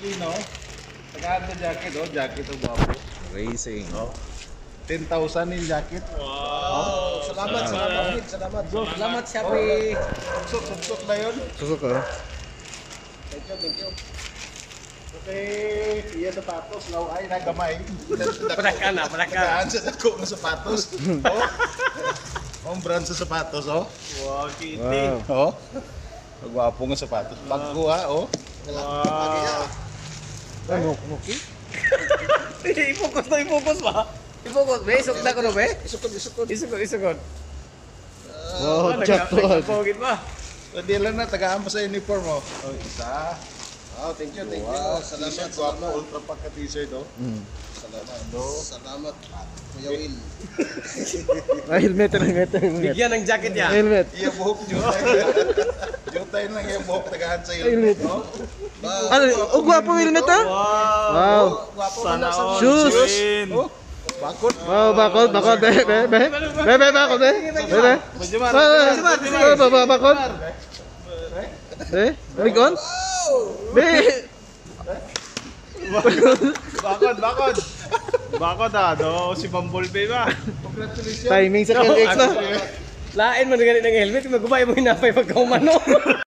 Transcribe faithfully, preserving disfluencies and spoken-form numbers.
Pilipino. Tagaan sa jacket, oh. Jacket o guwapo. Racing. Oh. ten thousand yung jacket. Wow. Salamat, salamat. Salamat. Bro, salamat Shopee. Suksok, suksok na yun. Susok ka. Thank you, thank you. Okay, iya sapatos, law ay nagamay. Palaka na, palaka. Tagaan sa dako ng sapatos. Oh. Ang brand sa sapatos, oh. Wow, kitty. Wow. Oh. Gwapo ng sapatos. Bago ha, oh. Wow. Ano, muki? I-focus to, i-focus ba? I-focus, be. Isok na ko no, be. Isukod, isukod. Isukod, isukod. Wow, chat to. Pogit ba? Hindi lang na, tagaan pa sa uniform, oh. Oh, isa. Wow, thank you, thank you. Wow, Salamat, t-shirt, gwapo, salamat. ultra pagka t-shirt, oh. Mm. Salamat. Do. Salamat, Kuya Will. Ah, helmet lang, helmet, helmet. Bigyan ng jacket niya. Helmet. Iya buhok, jutay. Jutay lang yung buhok, tagaan sa Helmet. helmet, oh. Ano, oh, gwapo helmet ha? Wow. Gwapo Sana pala sa all. Shoes. Win. Oh, bakot. Wow, bakod, bakod, be, be, be. Be, be, bakod, be. Be, be. Majumar. Ah, ba, ba, bakod. Eh, Rigon? Be. Bakod, bakod. Bakod ah, do si Bumblebee ba? Congratulations. Timing sa K L X na. Lain mo na ganit ng helmet, magubay mo hinapay pagkaumano.